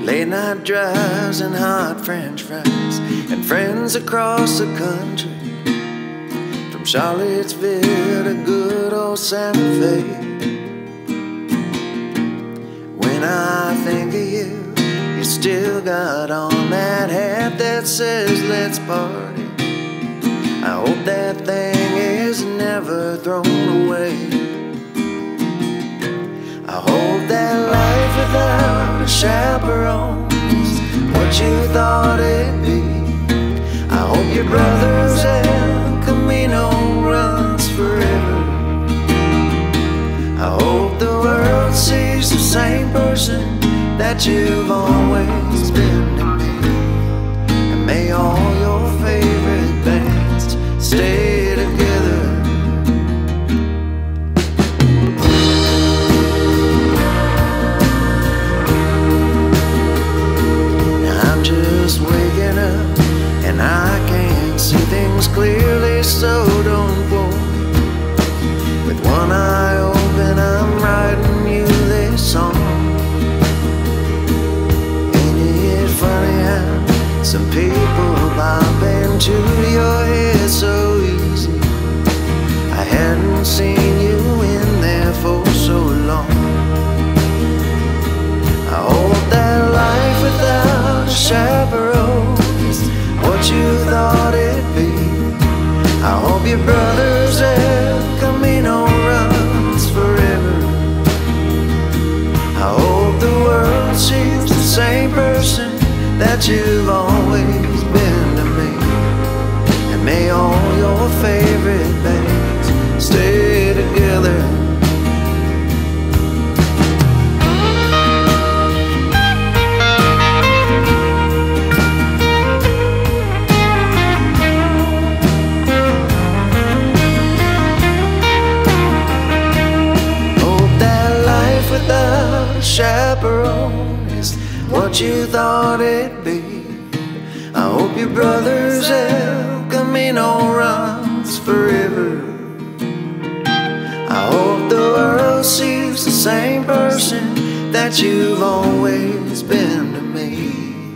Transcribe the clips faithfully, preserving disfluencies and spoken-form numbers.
late night drives and hot French fries, and friends across the country, from Charlottesville to good old Santa Fe. When I think of you, you still got on that hat that says let's party. I hope that thing is never thrown away. I hope that life without a chaperone is what you thought it'd be. I hope your brother's El Camino runs forever. I hope the world sees the same person that you've always been to me. And may all your favorite bands stay together. Now I'm just waking up and I can't see things clearly, so don't worry. With one eye open, I'm writing you this song. Some people bump into your head so easy. I hadn't seen you in there for so long. I hope that life without a chaperone is what you thought it'd be. I hope your brother's El Camino runs forever. I hope the world sees the same person that you've always been to me. And may all your favorite bands stay together. Hope that life without a chaperone is what you thought it'd be. I hope your brother's El Camino runs forever. I hope the world sees the same person that you've always been to me.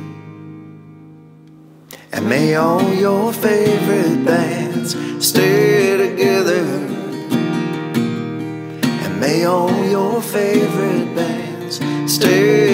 And may all your favorite bands stay together. And may all your favorite bands stay